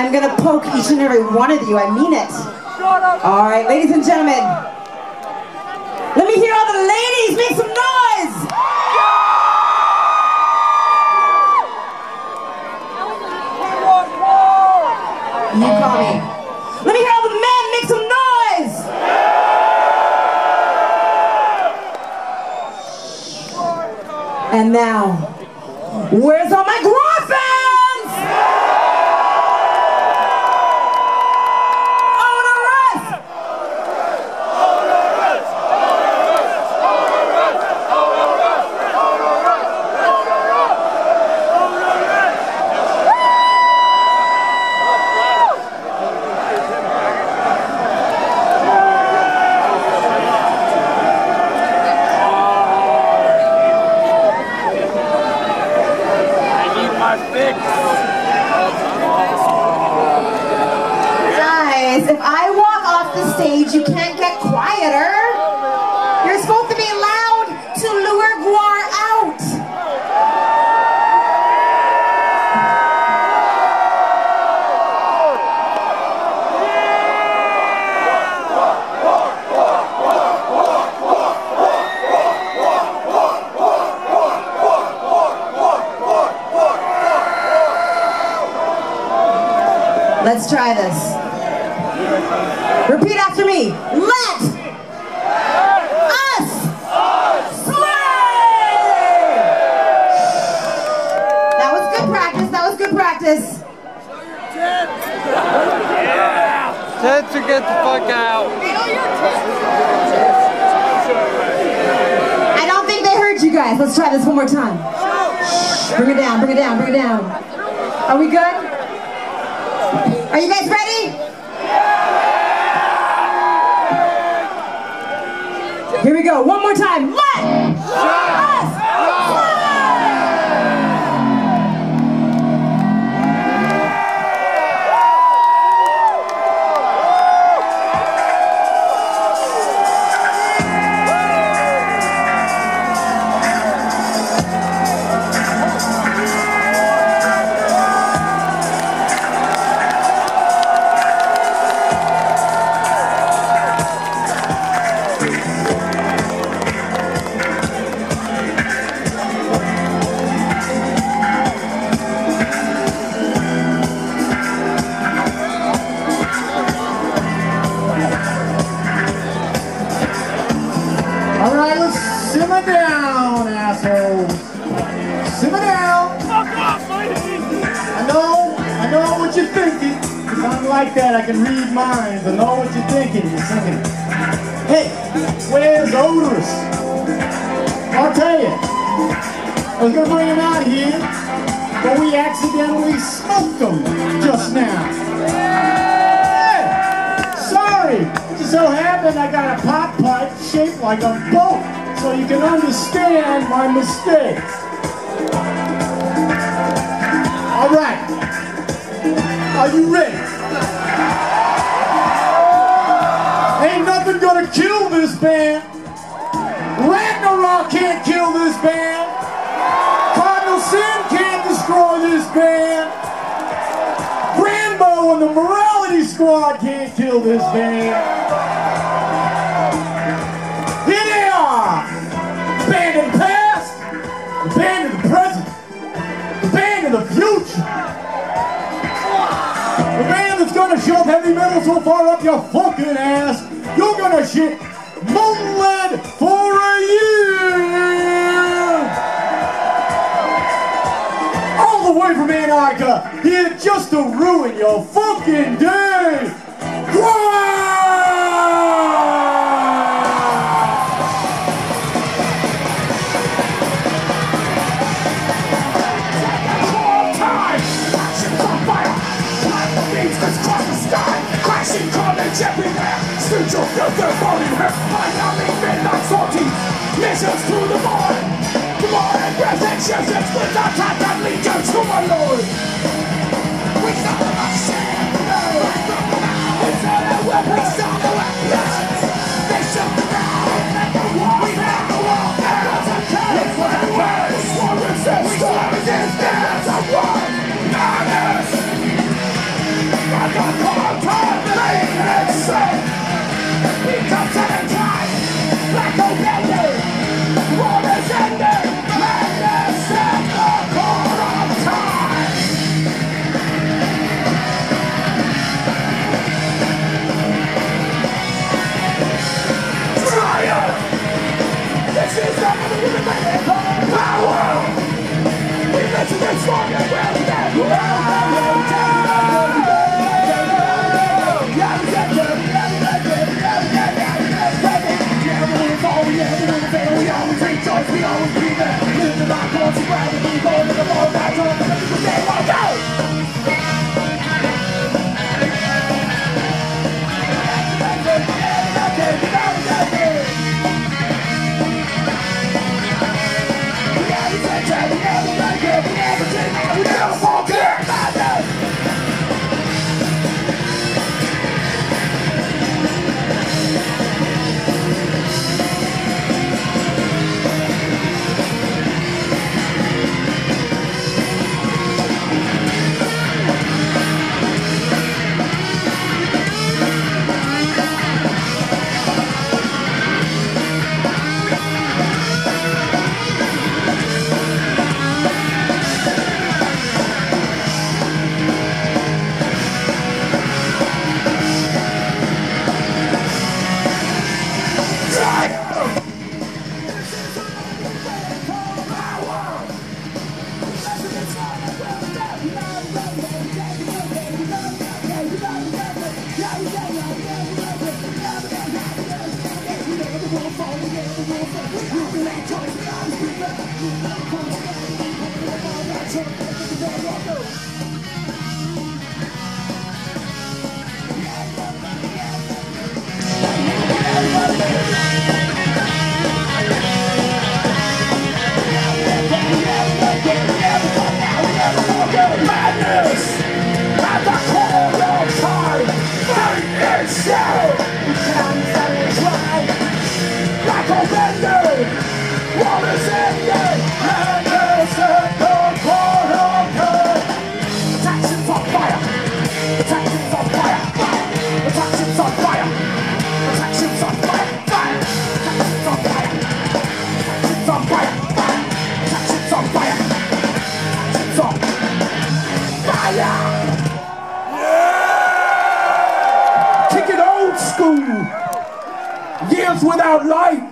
I'm gonna poke each and every one of you. I mean it. All right, ladies and gentlemen. Let me hear all the ladies make some noise. You call me. Let me hear all the men make some noise. And now, where's all my Gwar fans? Guys, if I walk off the stage, you can't get quieter. You're supposed to be loud to lure Gwar out. Let's try this. Repeat after me. Let us slay! That was good practice. That was good practice. Ted to get the fuck out. I don't think they heard you guys. Let's try this one more time. Bring it down, bring it down, bring it down. Are we good? Are you guys ready? Here we go. One more time. Let us play! Simmer down, assholes. Simmer down. Fuck off, lady. I know what you're thinking. Because I'm like that, I can read minds. I know what you're thinking. You're thinking, hey, where's Odorous? I'll tell you. I was going to bring him out here, but we accidentally smoked him just now. Hey, sorry. It just so happened I got a pop pipe shaped like a boat. So you can understand my mistakes. All right. Are you ready? Ain't nothing gonna kill this band. Ragnarok can't kill this band. Cardinal Sin can't destroy this band. Rambo and the Morality Squad can't kill this band. Here they are! The band of the past, the band of the present, the band of the future. The band that's gonna shove heavy metal so far up your fucking ass, you're gonna shit molten lead for a year! All the way from Antarctica, here just to ruin your fucking day! Gwar! Crashing carnage everywhere. Spiritual filter falling her. Miami midnight sorties. Missions through the morning. The morning protections and split our time that lead you to our Lord. We stop the machine. It's all that weapons. Madness at the core of time. Fate itself becomes untried. Like a bender, what is ended? Madness at the core of time. Attractions on fire. Attractions on fire. Attractions on fire. Attractions on fire. Attractions on fire. Attractions on fire. Attractions on fire. Attractions on fire. Yeah! Kick it old school. Years without light.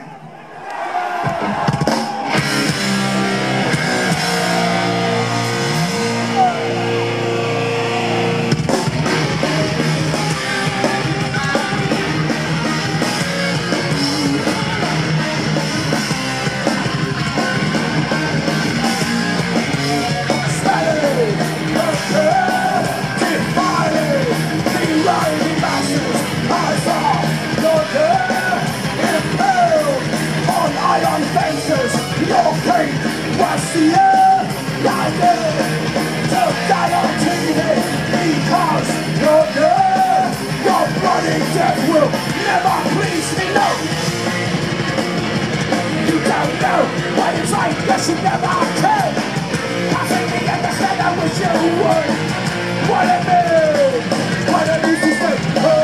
Your fate was the air guided to die on TV because your bloody death will never please me, no. You don't know what it's like, yes you never can. I think you understand, I wish you would. What it is, what it is to say,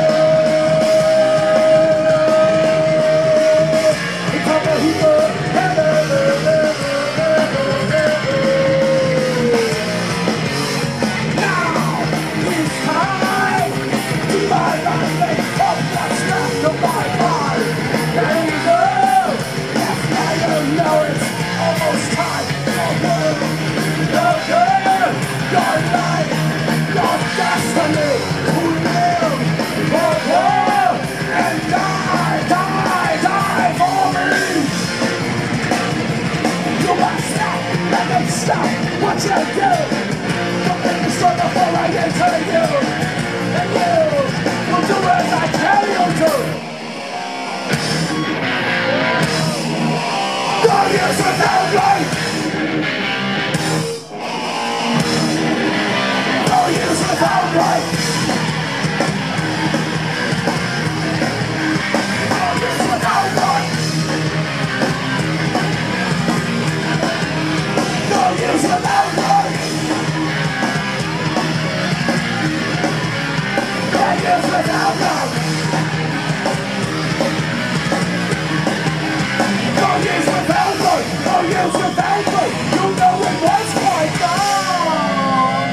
stop what you do. Don't make me struggle for I enter you. And you will do as I tell you to. No use without life. No use without life. No use without life. No use without life. No use without life. No use without life. No use without life. You know it was quite gone.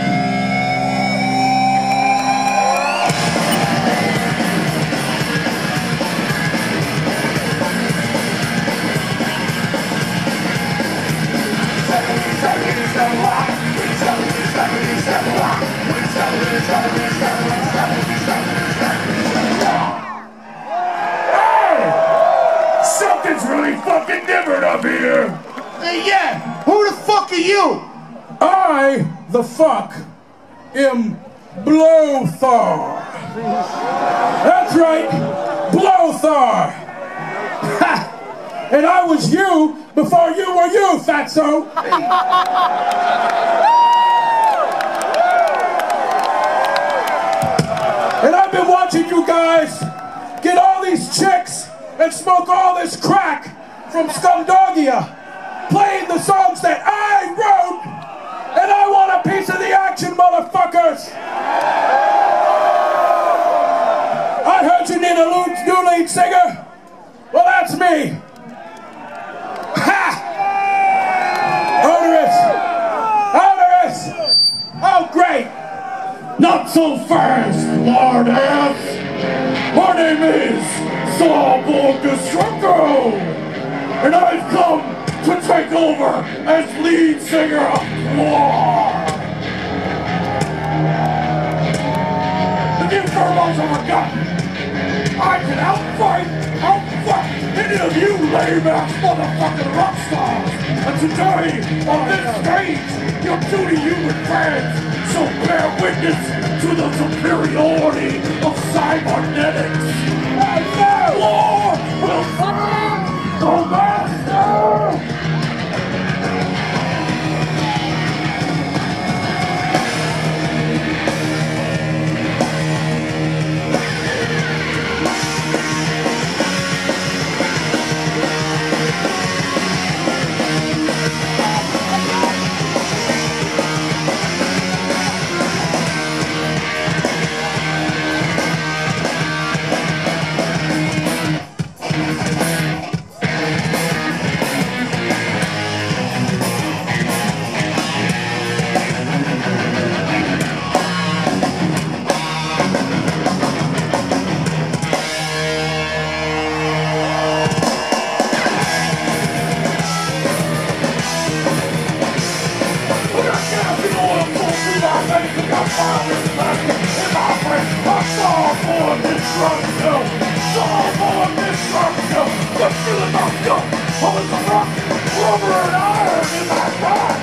Something's really fucking different up here. Hey, yeah, who the fuck are you? I, the fuck, am Blothar. That's right, Blothar. Ha! And I was you before you were you, fatso. And I've been watching you guys get all these chicks and smoke all this crack from Scumdogia, playing the songs that I wrote, and I want a piece of the action, motherfuckers. I heard you need a new lead singer. Well, that's me. Ha! Odorous! Oh, great! Not so fast, smartass! My name is Sawbull Destructo! And I've come to take over as lead singer of Gwar! The new turbos are forgotten! I can outfight any of you lame-ass motherfucking rock stars! And today, on this stage, your duty human fans, so bear witness to the superiority of cybernetics! And now, Gwar will I'm feeling knocked up. I'm in the rock, rubber and iron in my back.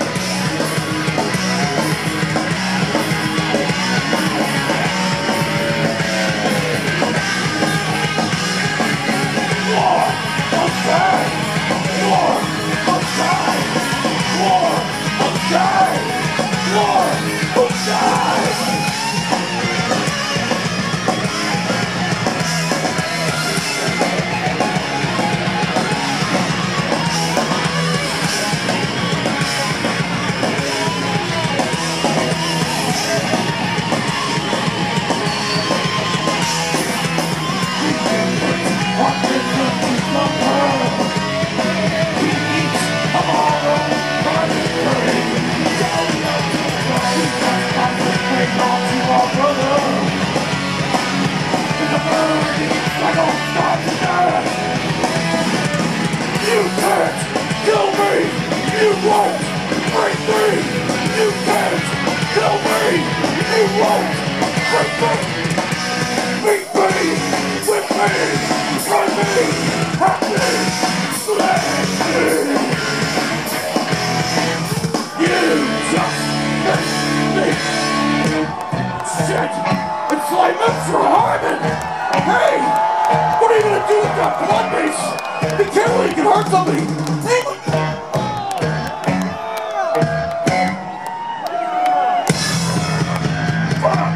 War outside! War outside! War outside! War outside! You can't kill me! You won't break me! You can't kill me! You won't break me! Beat me! Whip me! Run me! Hack me! Slash me! You just make me! Shit! It's like Mr. Harmon! Hey! What are you gonna do with that blood base? Be careful, you can hurt somebody! Hey! Fuck!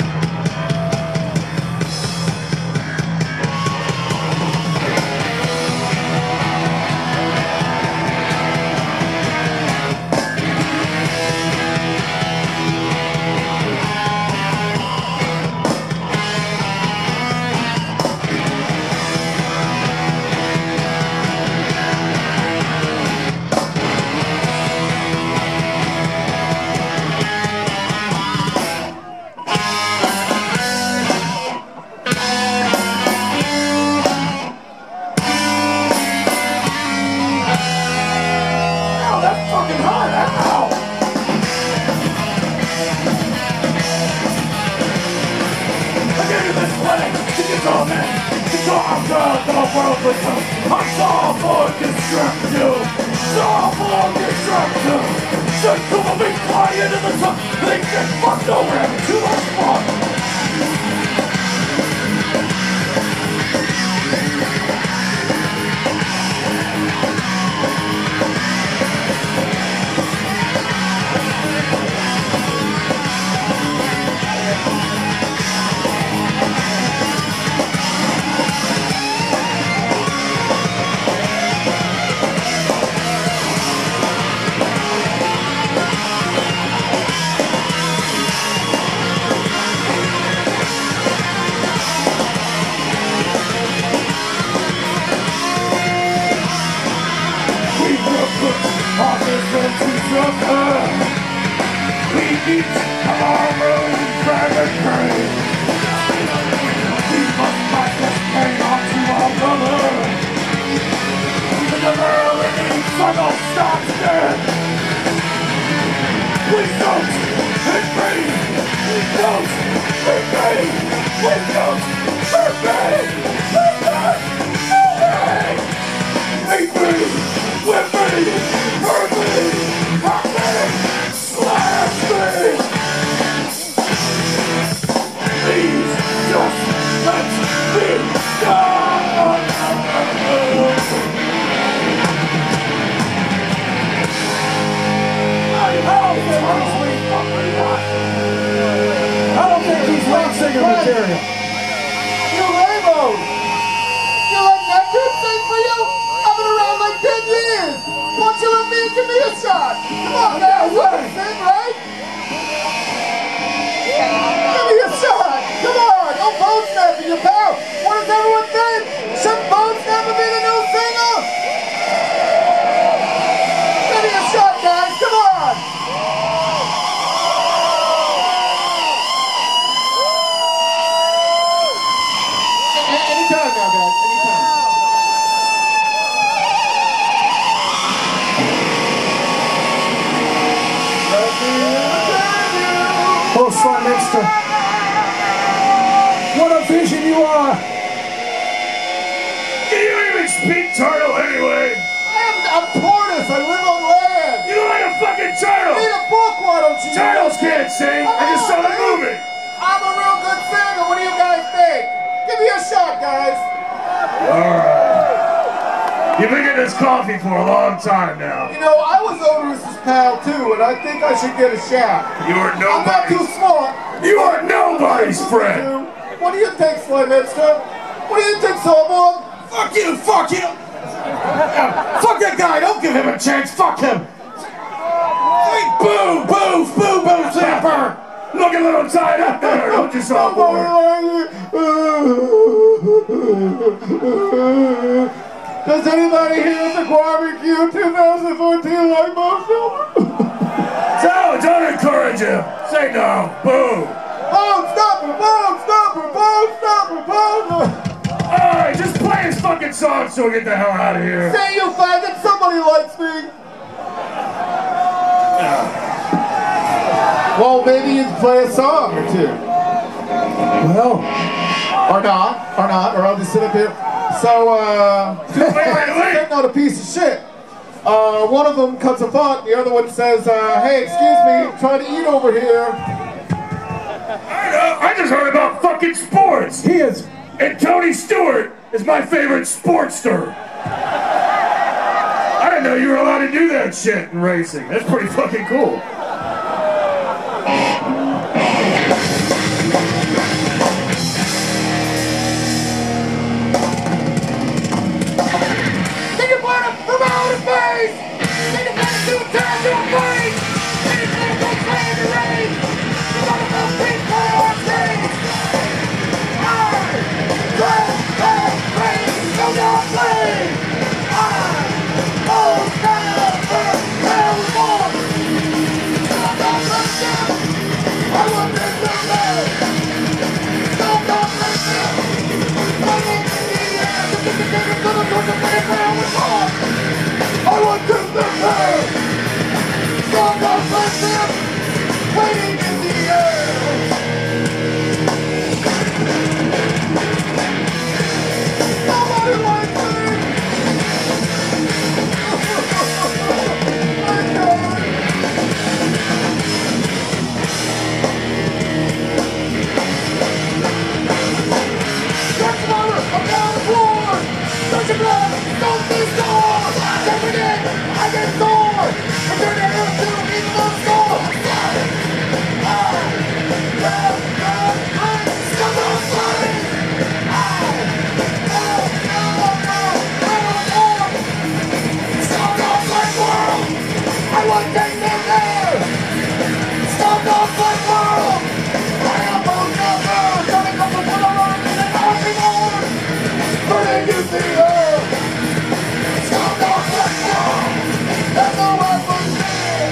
What a vision you are! Can you even speak, Turtle? You've been getting this coffee for a long time now. You know, I was Odoris's pal too, and I think I should get a shot. You are I'm not nobody's. too smart. You are nobody's friend. What do you think, Slim Hipster? What do you think, Sawbog? Fuck you, fuck you! Fuck that guy, don't give him a chance, fuck him! Hey, boo, boo, boo, boo, zapper! Look a little tied up there, don't you, Sawboard? Does anybody here at the Gwar-BQ 2014 like most of them? So, don't encourage him. Say no. Boo. Boom, stop it, boom, stop it, boom, stop it, boom. Alright, just play his fucking song so we get the hell out of here. Say you faggot, somebody likes me. Well, maybe you can play a song or two. Well, or not, or I'll just sit up here. So, wait. not a piece of shit. One of them cuts a butt, the other one says, hey, excuse me, I'm trying to eat over here. I just heard about fucking sports. He is. And Tony Stewart is my favorite sportster. I didn't know you were allowed to do that shit in racing. That's pretty fucking cool. Take your bottom from outer space! Take your bottom to a turn to a fight! Take your bottom to play in the rain! You wanna go big play on stage! Go down, play! I want this to live! Don't go listen! I want to be there! I want this to live! Don't go listen! Waiting in the air! Nobody likes me! Touch your blood, don't be sore! Jump it in, I get sore! And turn it into in the store! Stop on flying! Stop off my world! I want to take them there! Stop off my world! I am on number! Don't come to put on in an army mode! Burning in the air! Stop off my world! There's no weapon there!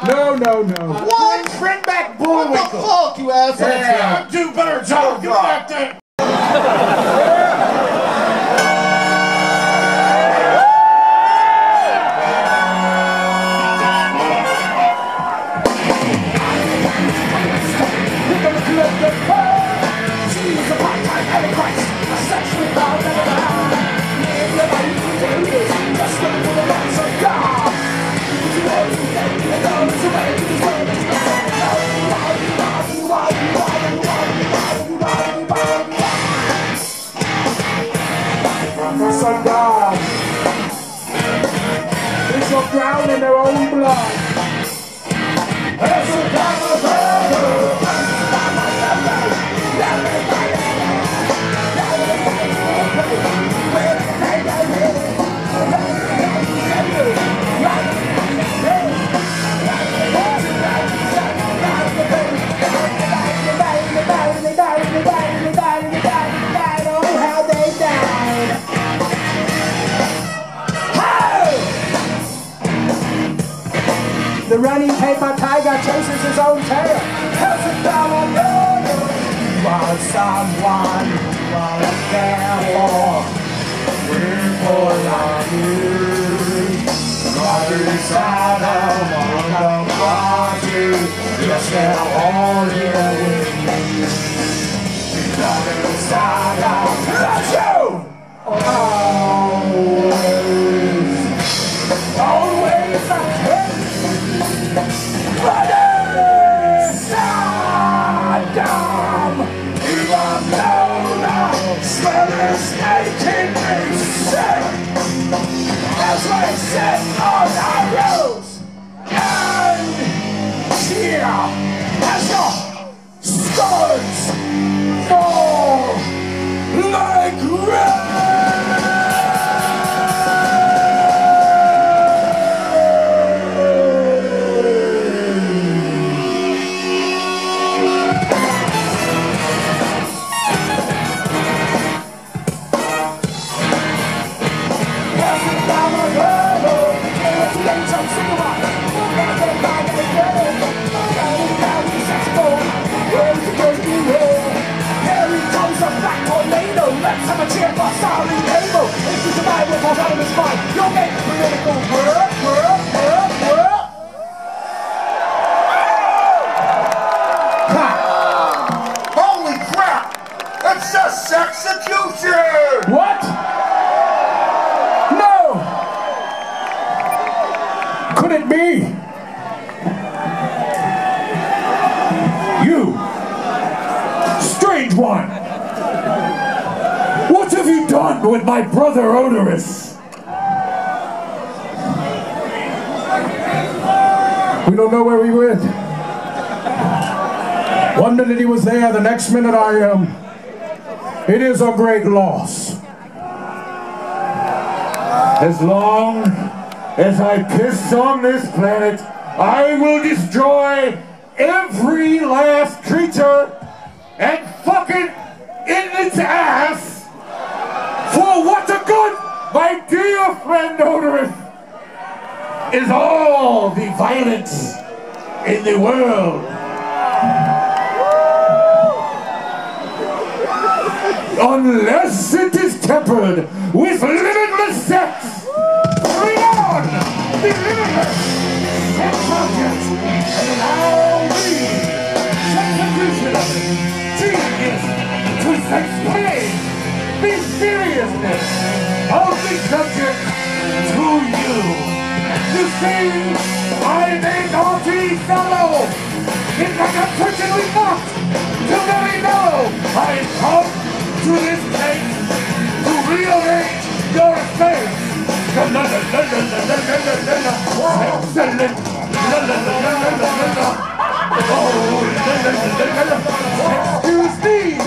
No. What? Bring back Bullwinkle. What the fuck, you asshole? Yeah, do a better job. Give me that thing. Son God, they shall drown in their own blood. The running paper tiger chases his own tail. Tells it down on while someone was there for people like you. Not inside of one party, yes, they're all here with me. Not inside of you. Always a but it's Saddam, even though the smell is making me sick, as we sit on our roofs and cheer as your stars fall like rain. Let's have a cheer for Starling Cable. If you survive with autonomous mind, you'll make political work. Holy crap! It's a sexecution! What? No! Could it be? You, strange one! What have you done with my brother Odorous? We don't know where he went. One minute he was there, the next minute I am. It is a great loss. As long as I piss on this planet, I will destroy every last creature and fuck it in its ass. For what a good, my dear friend Odorous, is all the violence in the world. Unless it is tempered with limitless sex. Bring on the limitless sex object and allow me, executioner, genius, to explain the seriousness of the subject to you. You see, I'm a naughty fellow. In fact, I'm certainly not. You very know I've come to this place to rearrange your face. Excuse me.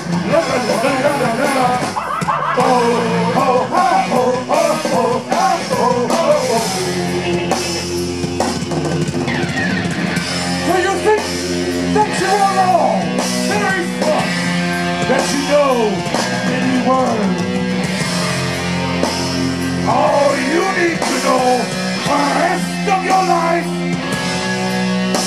So you think that you are wrong? Very smart. That you know many words. All you need to know for the rest of your life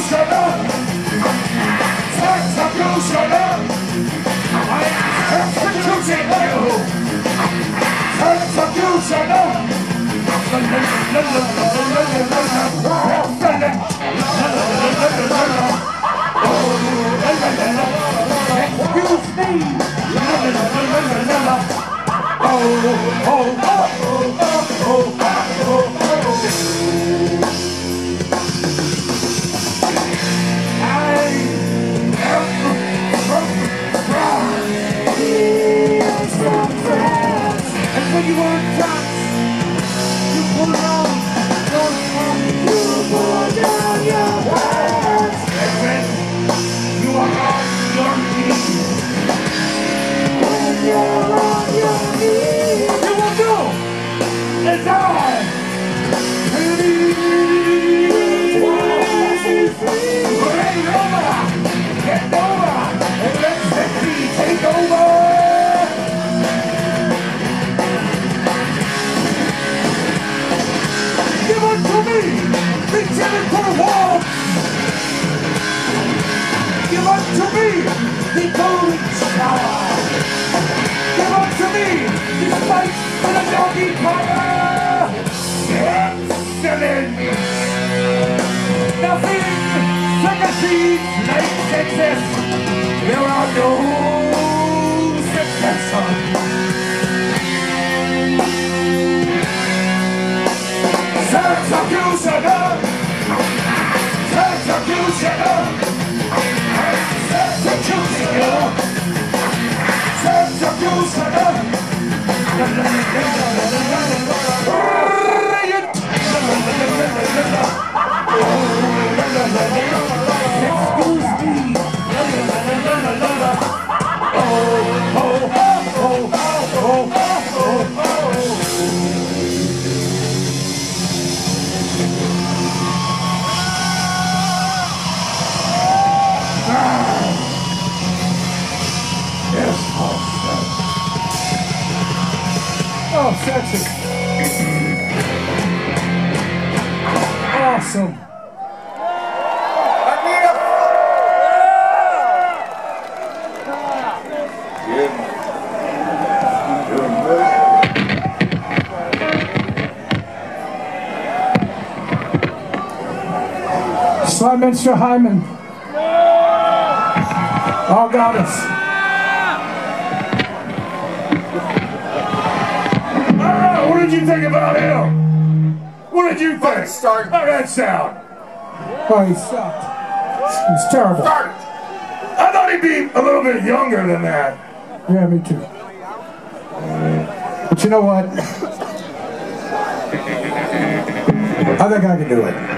Awesome. Slyminster Hyman. All got us. What did you think about him? What did you think? Start. How'd that sound? Oh, he sucked. He was terrible. Start. I thought he'd be a little bit younger than that. Yeah, me too. But you know what? I think I can do it.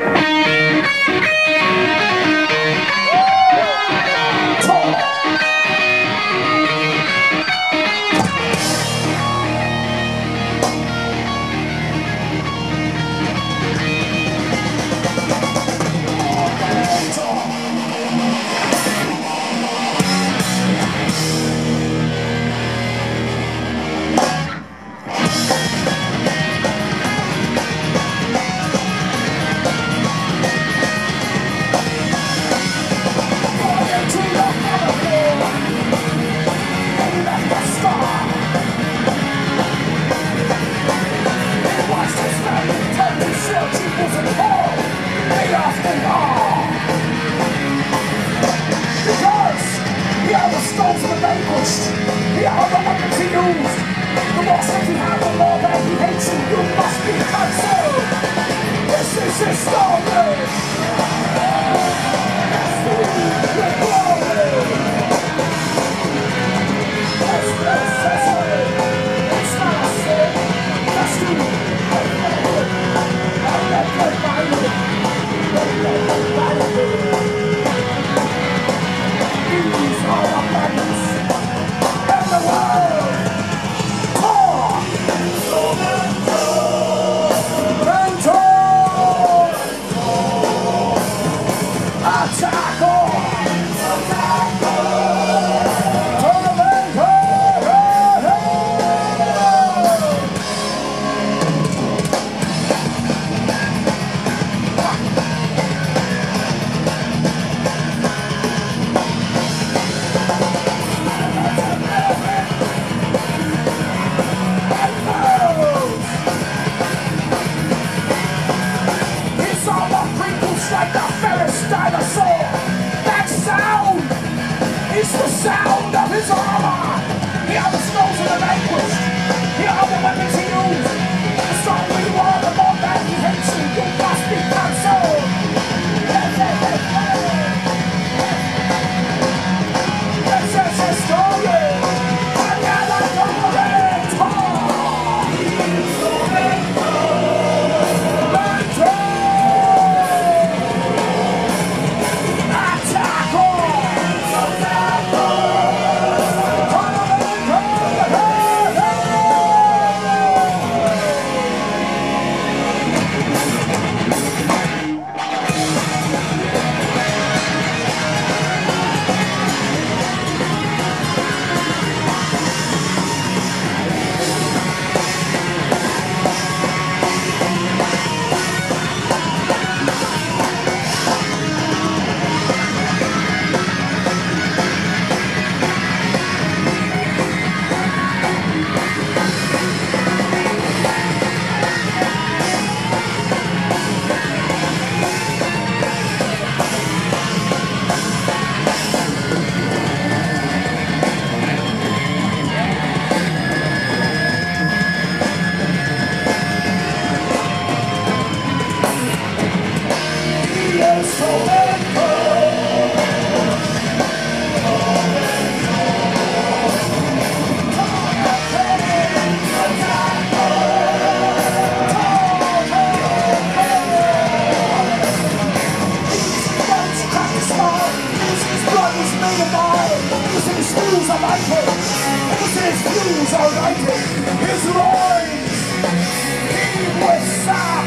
screws are lighted. Ever since blues are lighted, his loins heave with sap.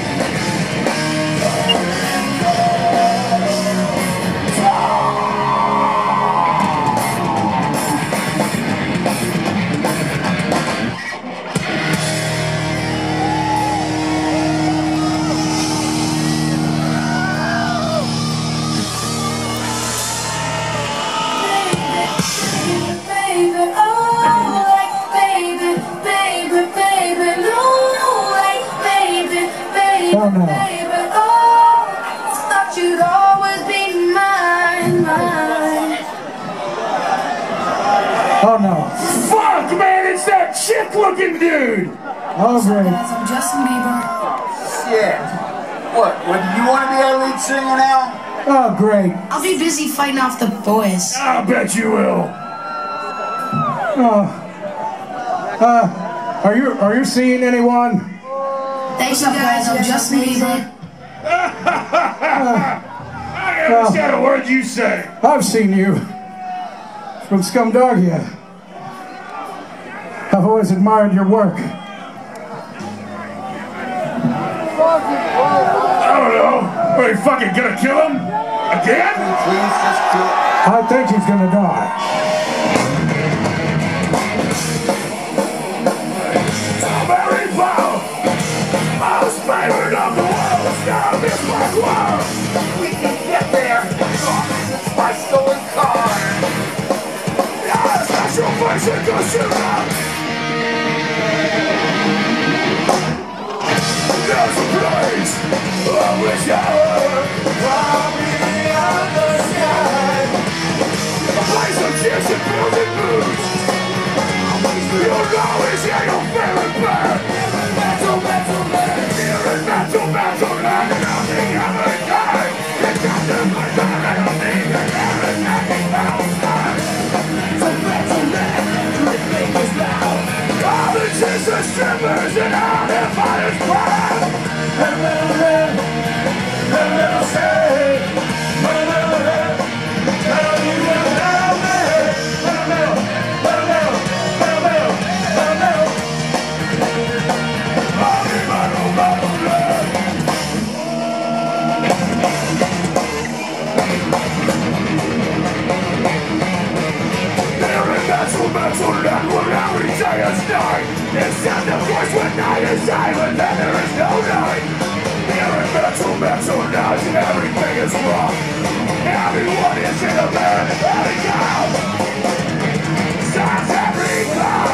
Oh no. Thought you'd always be mine, mine. Oh no. Fuck, man, it's that chick-looking dude! Oh great. I'm Justin Bieber. Shit. What you want to be our lead singer now? Oh great. I'll be busy fighting off the boys. I bet you will. Are you seeing anyone? Thanks, you guys. I'm Justin Bieber. I understand a word you say. I've seen you from Scumdogia. I've always admired your work. I don't know. Are you fucking gonna kill him? Again? Please just do it. I think he's gonna die. Very proud. Most favored of the world. Now this black world. We can get there. It's my stolen car. Yeah, special place and go shoot up. There's a place. I wish I were. Probably on the sky. A place of chicks and building boots. You'll always hear your favorite band. Metal, metal, man. Here in metal, metal, land. And I'll be every day. You got to put that I don't need to hear it. Nothing outside. So metal, man. Everything is loud. All the chicks are strippers and all their fighters proud. And metal, man. And metal, say. Metal, metal, man. Tell you that metal, man. Metal, metal. Metal, metal. Metal, metal. Metal, metal. I'll be metal, metal, man. There in metal, metal land where every day is night. Except of course when night is silent, then there is no night. There in metal, metal land everything is wrong. Everyone is in a man, every cow. Starts every clock.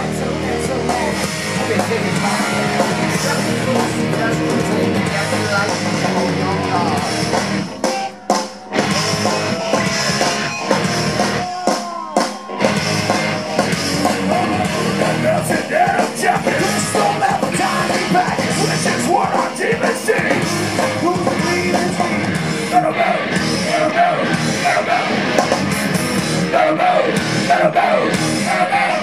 Melted denim jacket, stole that tiny package, which is what our demons see. Who's the leading team? Metal, metal, metal, metal, metal, metal, metal, metal, metal, metal, metal, metal.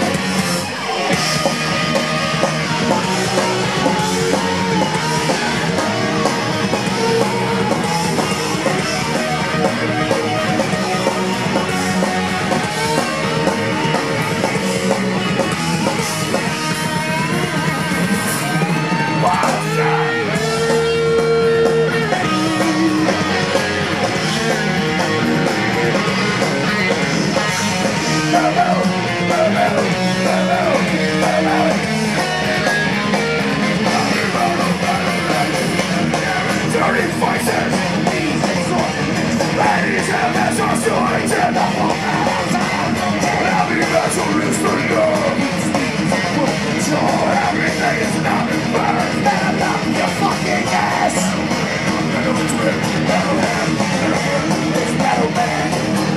Dirty voices, ladies have their stories in the whole house. Heavy metal is for love. Everything is not in burn. Metal up your fucking ass. Metal twin, metal hand, metal hand, it's metal man.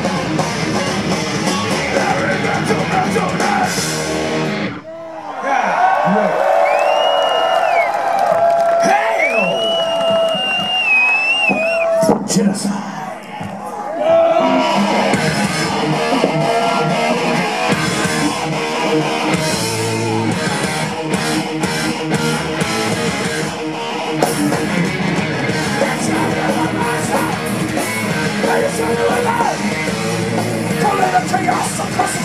Every metal, metal man. Genocide. Chaos across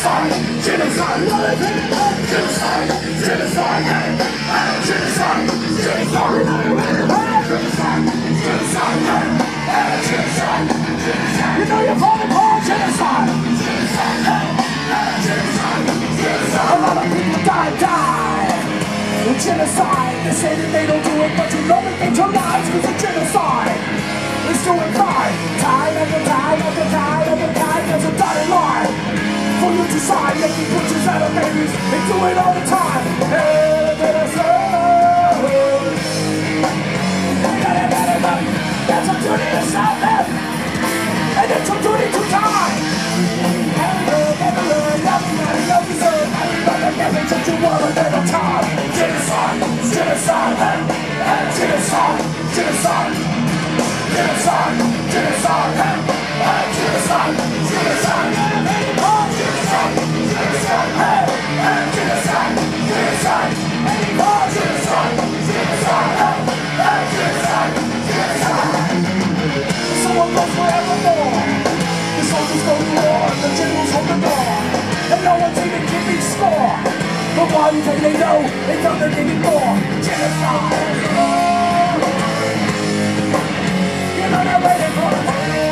genocide, genocide, genocide, genocide, genocide, genocide, genocide, you know you're falling for genocide. A lot of people die. Genocide, they say that they don't do it, but you know that they turn lives because of genocide. It's doing fine. Time after time after time after time, there's a dotted line for you to decide, making butchers out of babies. They do it all the time. That's a duty to self, and it's a duty to die. Genocide, genocide, genocide, genocide, genocide, genocide, genocide, genocide, someone goes forevermore. The soldiers go to war, the generals hold the door, and no one's even keeping score. But one thing they know, they know they're getting more. Genocide. You know they're waiting for us.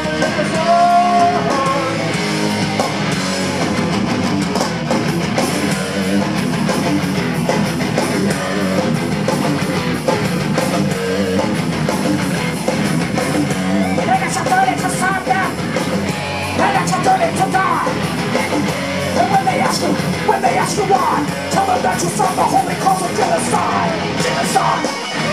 They got your dirty to serve them. They got your dirty to die. And when they ask you why, tell them that you serve the holy cause of genocide. Genocide.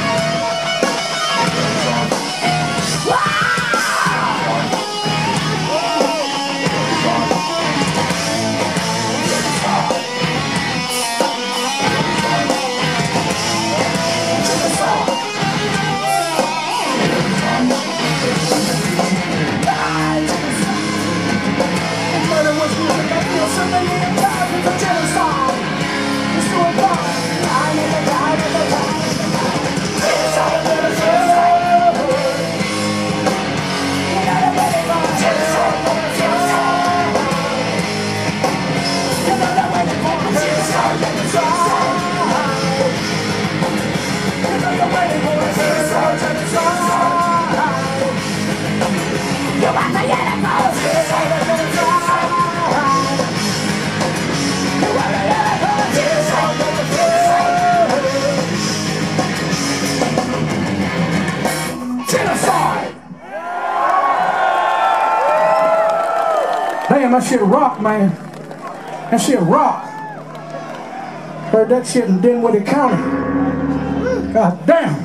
Damn, that shit rock, man. That shit rock. Heard that shit in Dinwiddie County. God damn.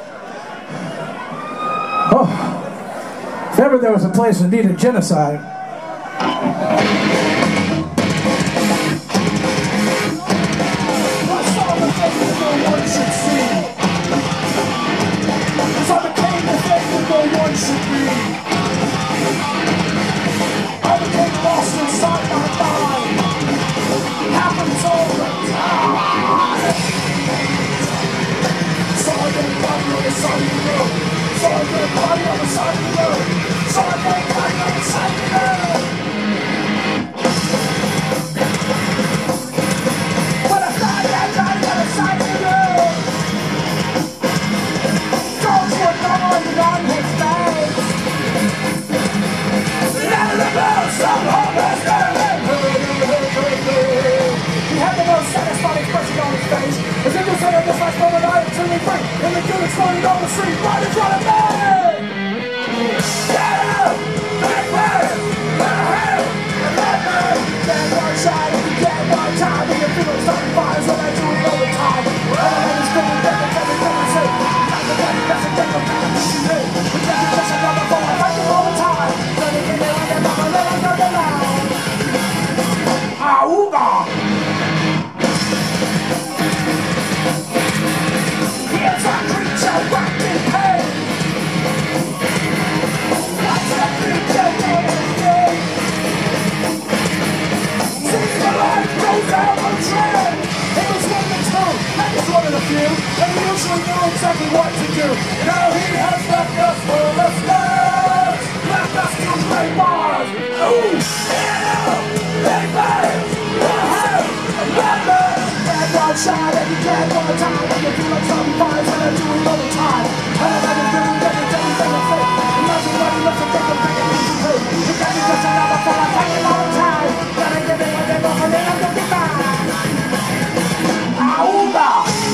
Oh. If ever there was a place that needed genocide. Exactly what to do. Now he has left us for the stars, left us to play bars. Ooh, yeah, shot and you can't one time. And you feel like something fires and I do it all the time. And I let it do it, everything I say. Nothing money, nothing take them back and easy pay. You got me just another for I fight it all the time. Gotta give it what they want and then I'm gonna be mine. Auda!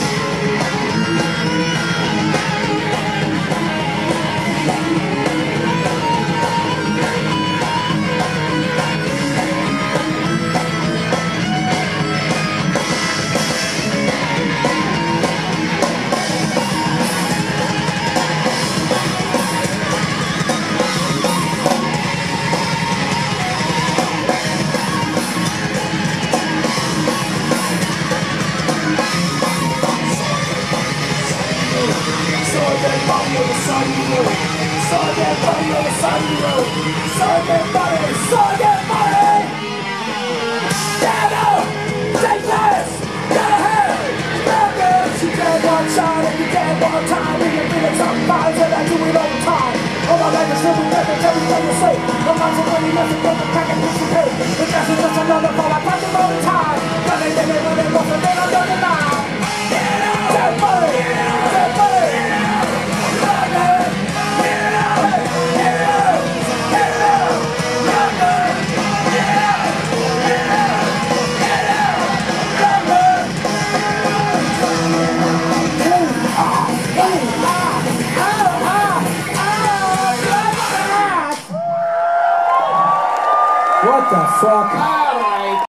What the fuck? Alright.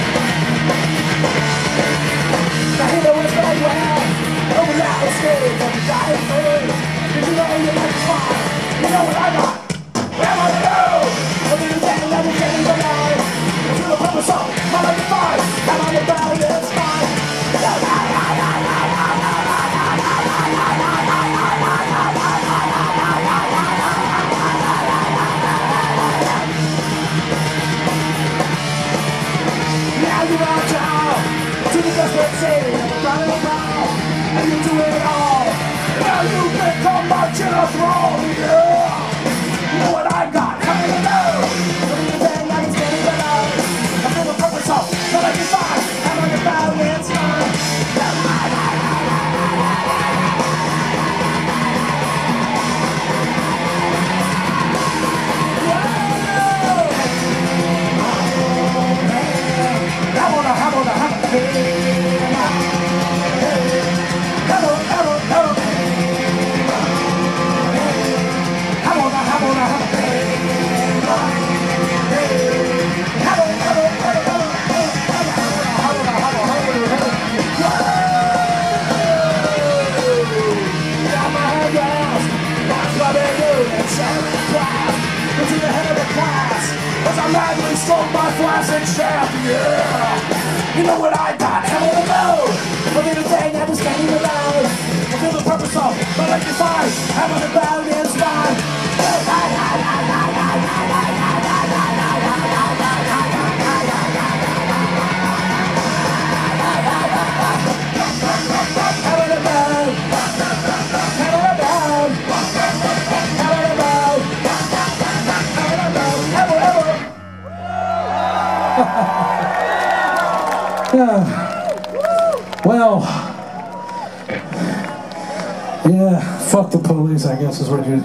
Now you know what's going on. Over now, it's scared from the dying thing. Did you know you like fire? You know what I got? Where am I now? I'm in the day, I'm in the life. I feel the purpose of my life fire. I'm on the battle, yeah, it's fine. Now you're out town to the desperate city, running around, and you do it all. Now you become my general, yeah. You know what I got? Coming to know. Coming to bed like it's getting better. I feel the purpose of the life is fine. I'm on the battle, it's fine. You know what I got? Hell of a move. For the day I was standing alone. I feel the purpose of my life is fine. I'm on the battle, it's fine. Well, yeah, fuck the police, I guess is what it is.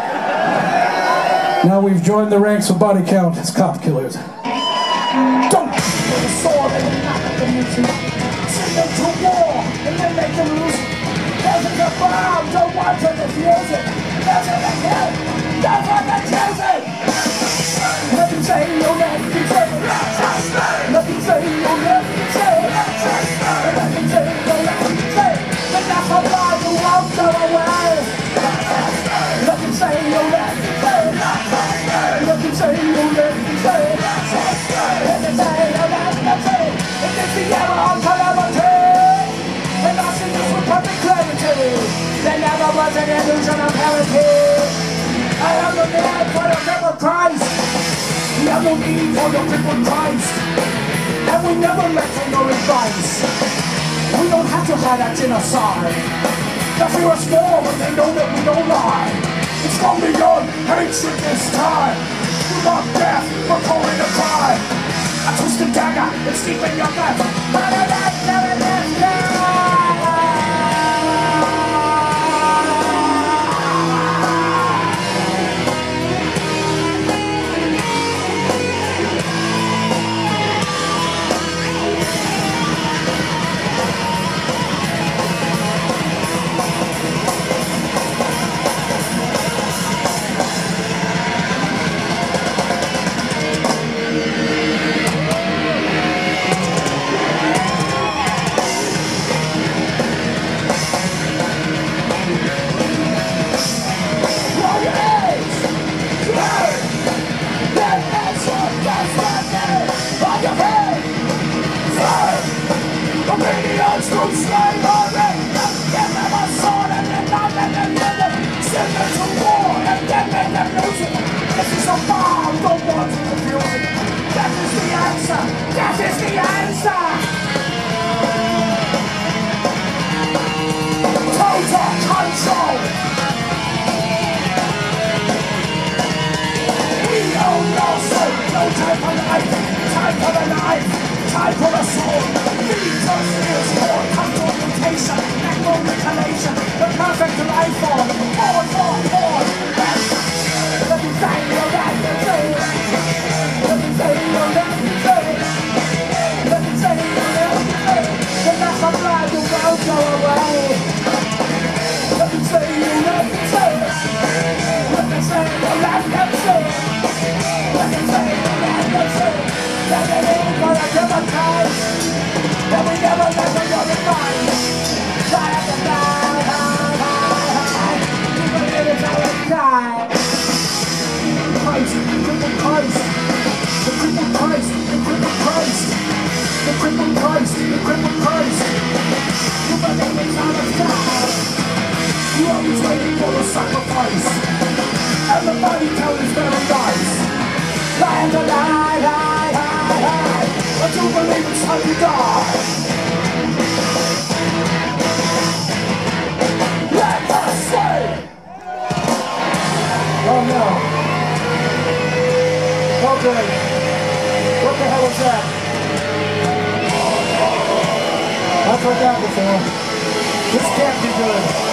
Now we've joined the ranks of body count as cop killers. Don't put a sword in the mouth of the music. Send them to war and then make them lose. There's a bomb, don't want to defuse it. There's a kill, don't want to choose it. Nothing say, no nothing say. Nothing say, no nothing say. Nothing say, no nothing say. And that's how far you won't go away. Nothing say, no nothing say. Nothing say, no nothing say. Nothing say, no nothing say. It is the error of calamity. And I see this with perfect clarity. There never was an illusion of parity. I am the man for the devil Christ. We have no need for your crippled Christ. And we never let you no advice. We don't have to hide our genocide. The fear is small when they know that we don't lie. It's gone beyond hatred this time. You love death, we're calling a cry. A twisted dagger, it's deep in your gut. But I like never force is for consultation and communication. The perfect life form. Forward. Let me say you're right to say it. Let me say you're right to say it. Let me say you're right to say it. The last I'm blind, you won't go away. Let me say you're right to say it. Let me say you're right to say it. Let me say you're right to say it. That it ain't gonna give a time. That we never let the other mind. Try to die, high. Even if it's our time. Christ, the Christ, the crippled Christ, the crippled Christ, the crippled Christ, the crippled Christ. You believe it's out of time. You always waiting for the sacrifice. Everybody tell his very lies. Lying to lie. But you believe it's how you die. Let us say. Oh no. Okay, what the hell was that? I've heard that before. This can't be good.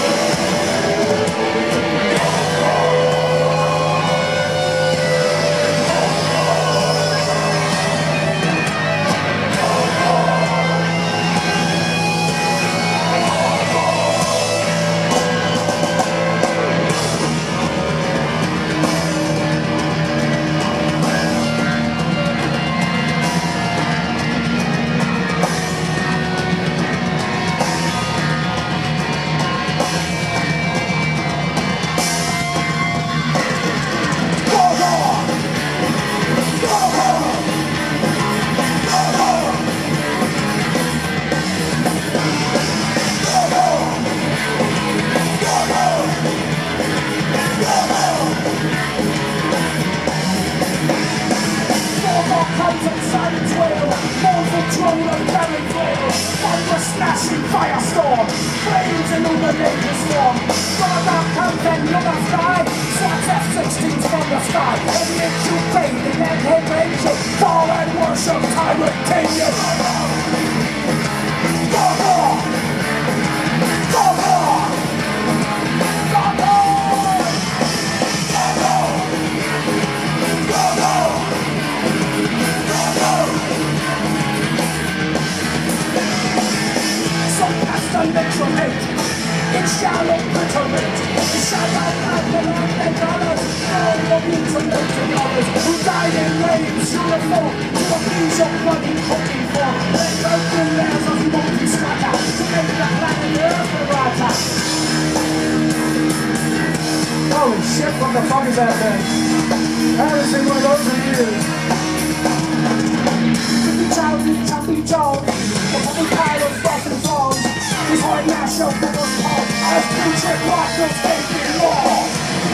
Smashing firestorm, flames illuminate the storm. Father comes and look the sky, swats F-16s from the sky. Every inch you fade and then head range, fall and worship tyrant king. Literal hate, it shall obliterate. It shall not happen and others. All the mutilated others who died in rains uniform to appease your bloody hoping for. Let broken layers of molten strata to make the planet Earth a rata. Holy shit, what the fuck is that thing? I haven't seen one of those in years. Choppy Jones, the public pilots busting songs. These white national figures pulse as future blockers taking law.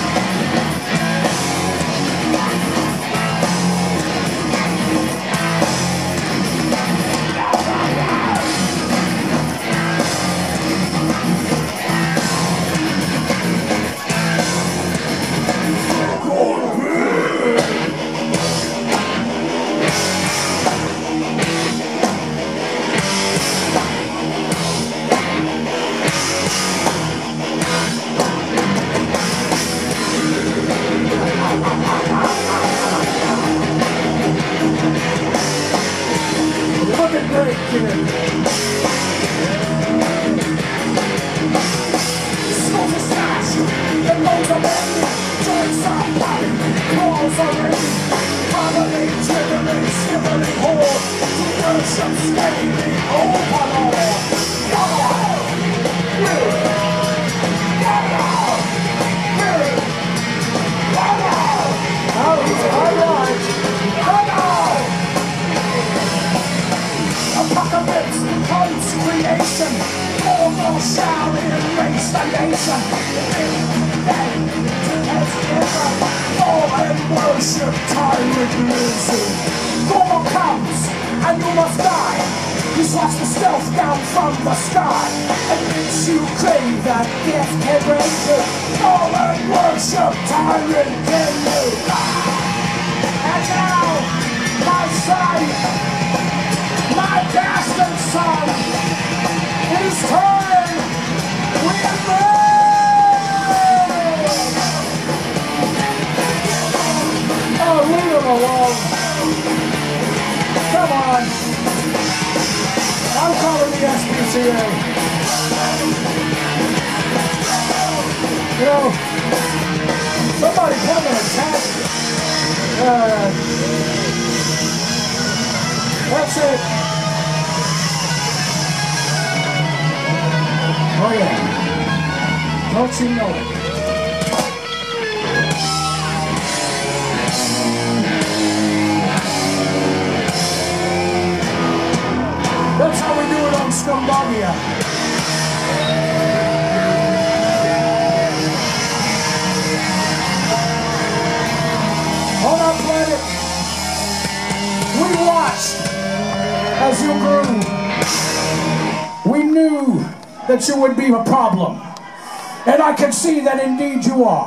Gwar comes, and you must die. He swats the stealth down from the sky and makes you crave that death can bring you. Fall and worship tyrant can you. And now, my sight. my bastard son. It is time we emerge. Oh, leave him alone. Come on. I'm calling the SPCA. You know, somebody put him in a taxi. That's it. Oh yeah. Don't you know it? That's how we do it on Scumbagia. On our planet, we watched as you grew. We knew that you would be a problem. And I can see that indeed you are.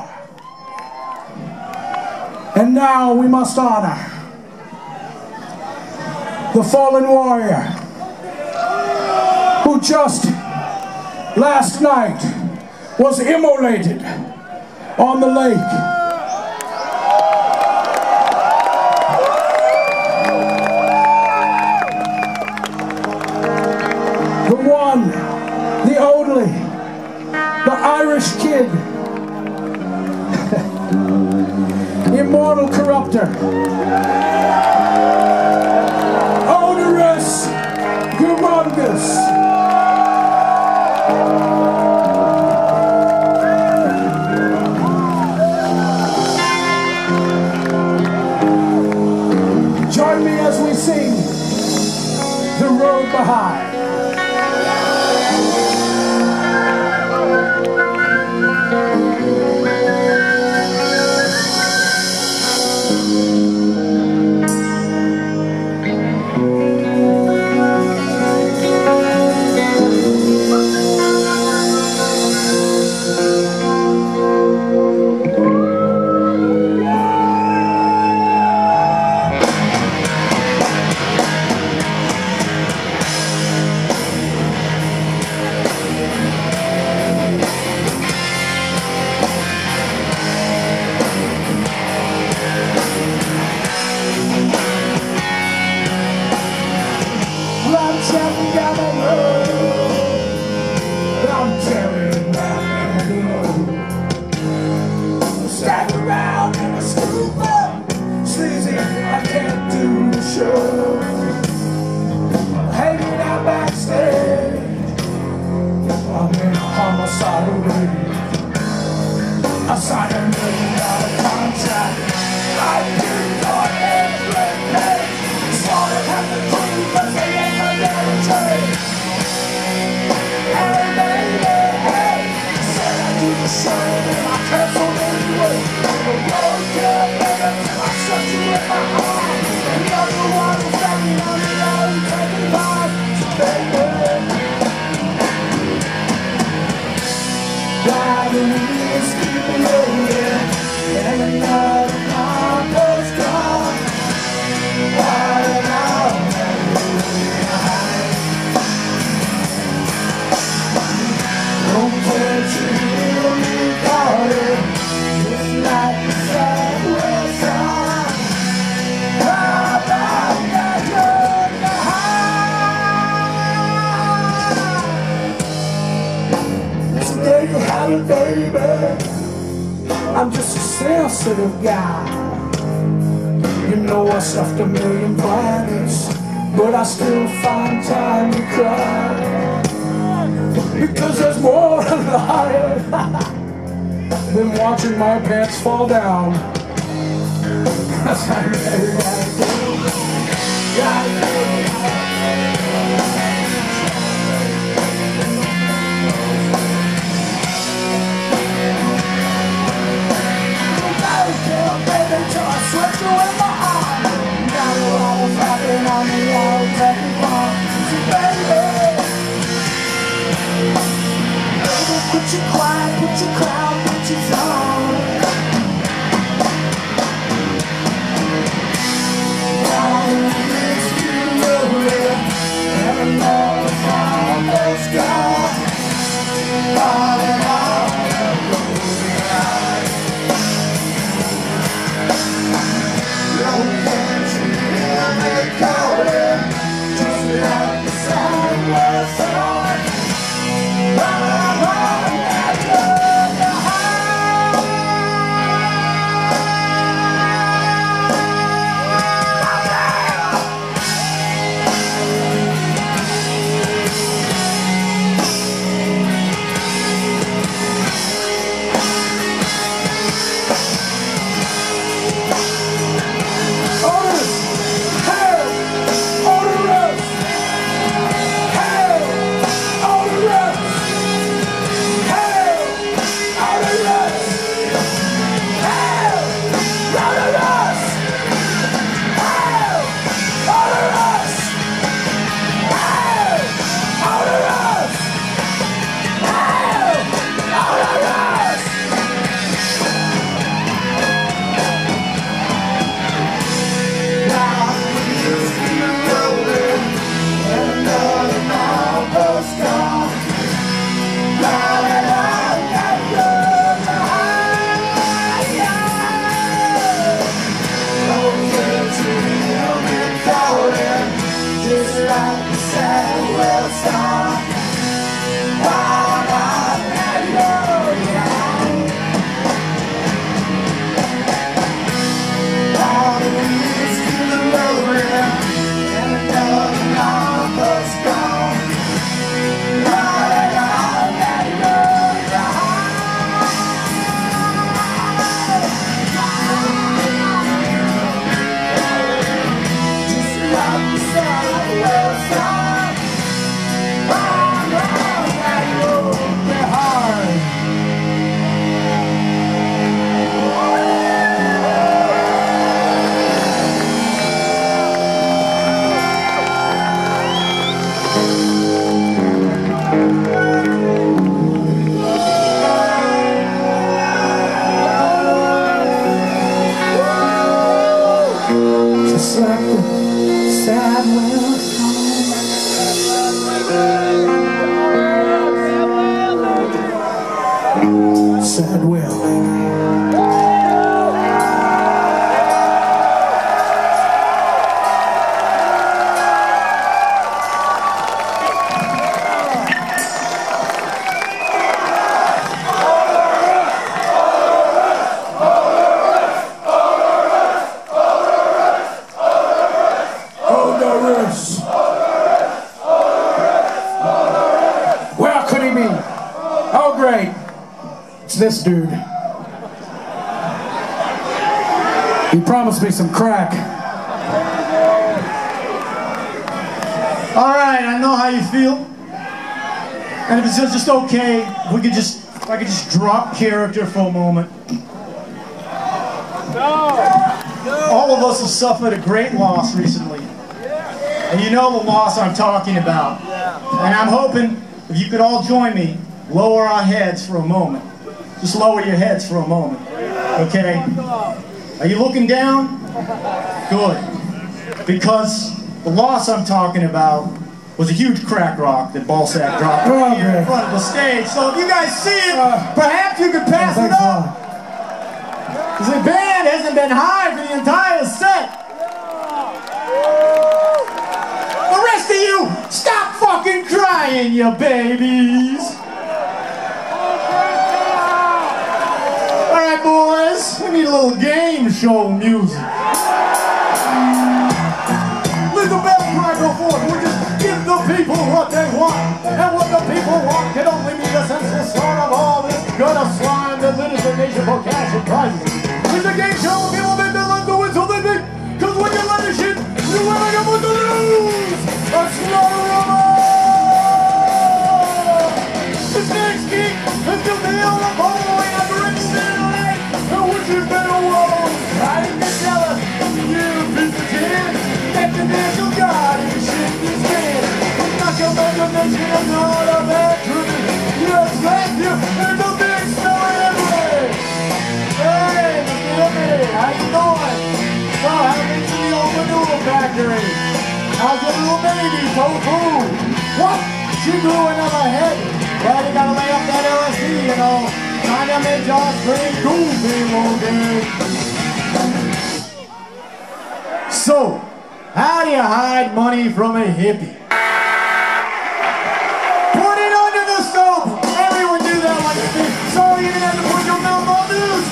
And now we must honor the fallen warrior who just last night was immolated on the lake. The one, the only, the Irish kid, immortal corrupter, odorous, humongous. Join me as we sing The Road Behind. I signed $1 million contract. I did on every page. Slaughtered half the crew, but they ain't my military. Hey baby, hey, said I do the show and I canceled anyway. The road kept better till I shut you in my heart. And you're the one who's standing on the road, taking part. So baby, driving wheels keep rolling, and another car's gone. Riding out that road behind. Don't let you hear me calling, just like the southwest sun. Drive out that road behind. So there you have it, baby. I'm just a sensitive guy. You know I stuffed 1,000,000 planets, but I still find time to cry. Because there's more to life than watching my pants fall down. That's how you gotta do. Gotta do. Till I swept you in my arms. Now we're all rapping on the old taking farm. So baby, baby, put your quiet, put your crown, put your throne. Now it's you, Sad wailing. Where could he be? Oh, great. It's this dude. He promised me some crack. All right, I know how you feel. And if it's just okay, if I could just drop character for a moment. All of us have suffered a great loss recently. And you know the loss I'm talking about. And I'm hoping if you could all join me, lower our heads for a moment. Just lower your heads for a moment. Okay? Are you looking down? Good. Because the loss I'm talking about was a huge crack rock that Ballsack dropped right here in front of the stage. So if you guys see it, perhaps you could pass it up. Because the band hasn't been high for the entire set. The rest of you, stop fucking crying, you babies. Alright, boys, we need a little game show music. Let the bell cry go forth. We'll just give the people what they want. And what the people want can only be the senseless start of all this gutter slime that litters the nation for cash and prizes. It's a game show, people make their life go until they think. Cause when you let the shit, you ain't got much to lose. A slaughter. This next geek is still the hell of following a drink tonight. And which is better world? I ain't get jealous. You piece of tin. Get the national guard and shit this man. Knock your imagination and all of that truth. Yes, thank you. There's a big story everywhere. Hey, Mr. Hippie, how you doing? So, how been to the old manure factory? How's your little baby, Tofu? What? She grew another head. Well, you gotta lay up that LSD, you know. Kinda made y'all pretty goofy, okay? So, how do you hide money from a hippie? Put it under the stove! Everyone do that like a thing. So you didn't have to put your mouth on this.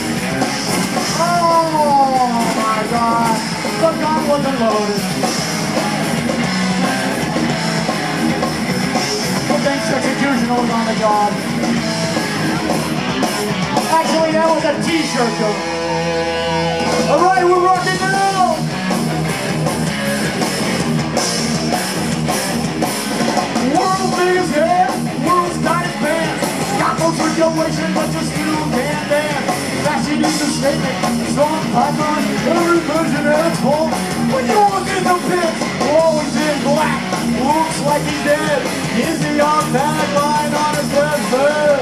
Oh my God. The gun wasn't loaded. Thanks, executioner was on the job. Actually, that was a t-shirt though. Alright, we're rocking now! World's biggest head, world's tightest pants. Got no situation, but just still can't dance. Fashion is a statement, strong python, every version at its fault. When you walk in the pit, always in black, looks like he's dead. Is the our tagline on his deathbed?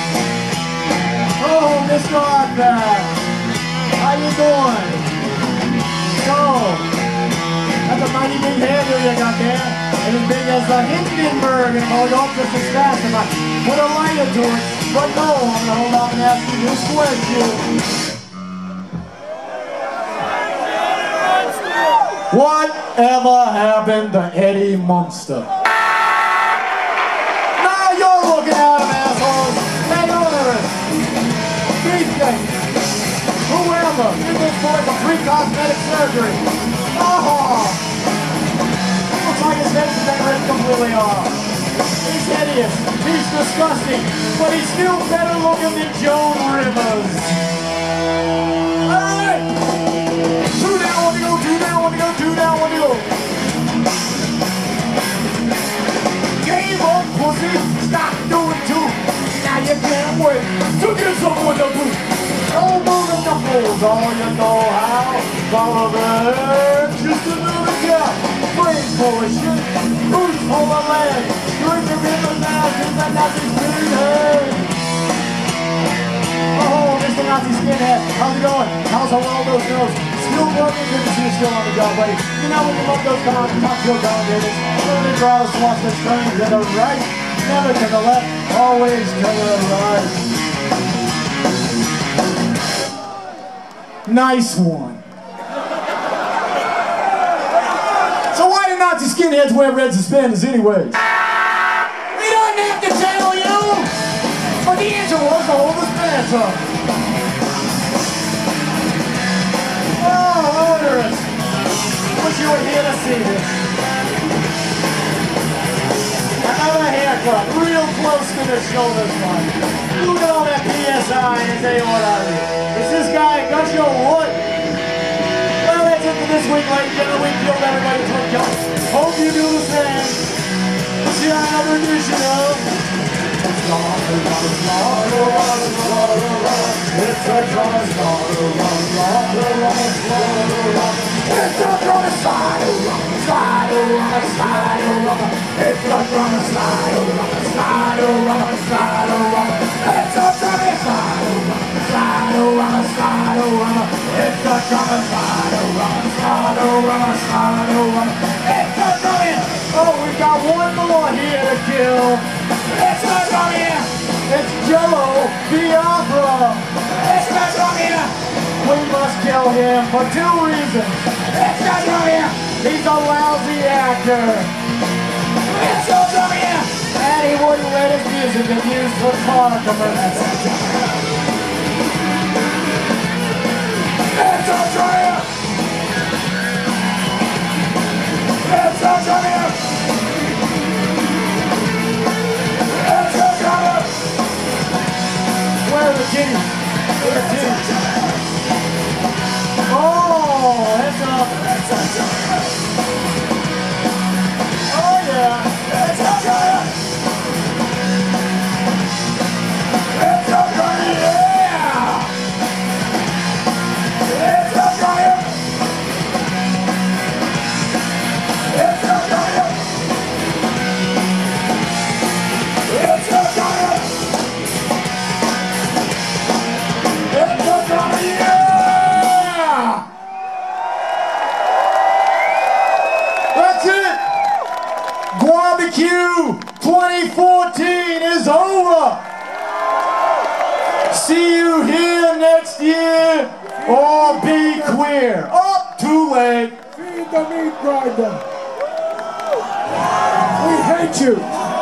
Oh, Mr. Hadad, how you doing? So, that's a mighty big hairdo you got there. It's as big as the Hindenburg, and I'll go just as fast if I put a lighter to it. But no, I'm gonna hold off and ask you this question. Whatever happened to Eddie Munster? Now you're looking at him, assholes. Hey, owners. Beefcake. Whoever. Give this boy some free cosmetic surgery. Oh. Looks like his face is been ripped completely off. He's hideous. He's disgusting. But he's still better looking than Joan Rivers. Alright. Two down, one to go, two down, one to go, two down, one to go. Game on, pussy. Stop doing two. Now you can't wait to get someone to boot. Elbow the knuckles, all you know how. Follow that. Just another guy. Brain full of shit. Boots full of lead. Drinking in the mountains and Nazi skinhead. Oh, Mr. Nazi skinhead. How's it going? How's a well-nosed nose? Still working, good to see you still on the job, buddy. You know when you love those cocktail commentators, really draws to watch the strange that are right. never to the left, always to the right. Nice one. So why do Nazi skinheads wear red suspenders anyways? We don't have to tell you, but the answer was to hold his pants up. Oh, odorous. Wish you were here to see this. Another haircut, real close to the shoulders line. Look at all that PSI and say what I mean. Is this guy got your wood? Well, that's it for this week, ladies and gentlemen. We killed everybody to a kill. Hope you do the same. We'll see you on another edition of Oh, we've got one more here to kill. It's not from here. It's Jello, the opera. It's not from here. We must kill him for two reasons. It's not from here. He's a lousy actor. It's not from here. And he wouldn't let his music get used for car commercials. It's not from here. It's not from here. Where are the kitties? Where are the kitties? Oh, heads up. Oh, yeah. It's up, yeah. It's up, yeah. It's up, yeah. It's up, yeah. It's up, yeah. That's it! Gwar-BQ 2014 is over! See you here next year, or be queer. Oh, too late. Feed the meat grinder. We hate you.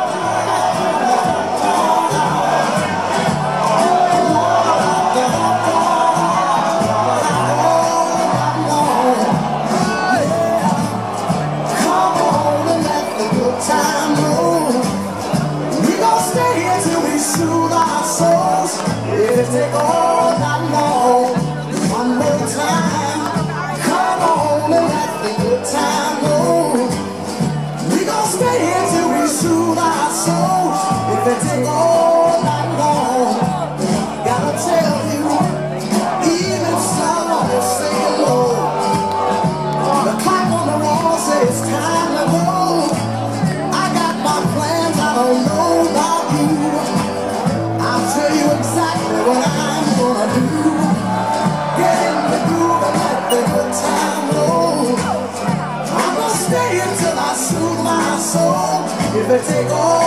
Take all I know, one more time. Come on and let the good time go. We gon' stay here till we soothe our souls. If they take all I know, gotta tell you, even someone will say hello. The clock on the wall says it's time to go. I got my plans, I don't know about you. I'll tell you exactly what I'm gonna do. Get in the groove and let the good time roll. I'm gonna stay until I soothe my soul. If they take all